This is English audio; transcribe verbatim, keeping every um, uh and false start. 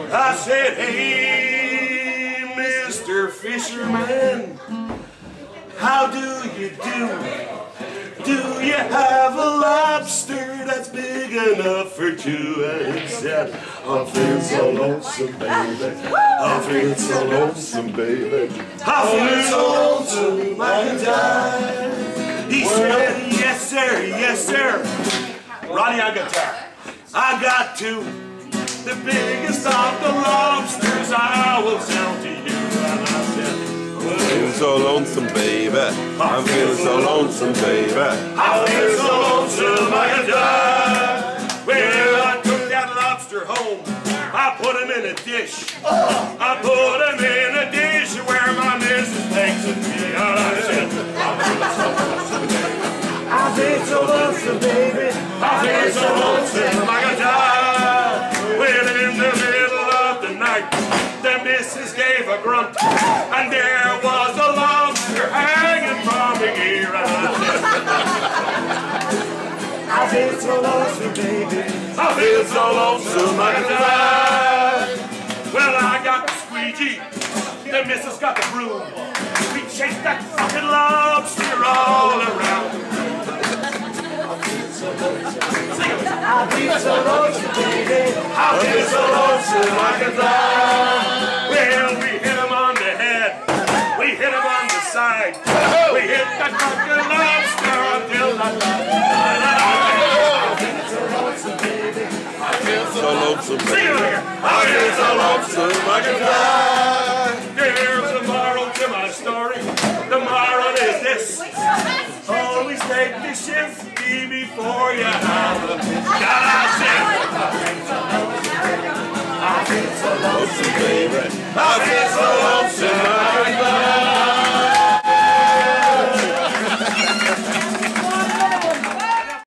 I said, hey, Mister Fisherman, how do you do? Do you have a lobster that's big enough for two? And he said, I'm feeling so lonesome, baby. I'm feeling so lonesome, baby. I'm feeling so lonesome, I can die. He said, yes, sir, yes, sir. Ronnie, I got time. I got two. The biggest of the lobsters I will sell to you. And I said, I'm feeling so lonesome, baby. I'm feeling so lonesome, baby. I'm feeling so lonesome I can die. Well, I took that lobster home. I put him in a dish. I put him in a dish where my missus takes it me. And I said, I'm feeling so lonesome, baby. I'm feeling so lonesome I can die. Well, in the middle of the night, the missus gave a grunt, and there was a lobster hanging from the ear. And I feel so lonesome, baby. I feel so lonesome I can die. Well, I got the squeegee, the missus got the broom. We chased that fucking lobster all around. I feel so lonesome, baby. I feel so lonesome I can die. Well, we hit him on the head. We hit him on the side. We hit that fucking lobster until that lobster died. I feel so lonesome, baby. I feel so lonesome, baby. I feel so lonesome I can die. There's a moral to my story. The moral is this. Always take the shift before you have a God, I said, I feel so lonesome, baby.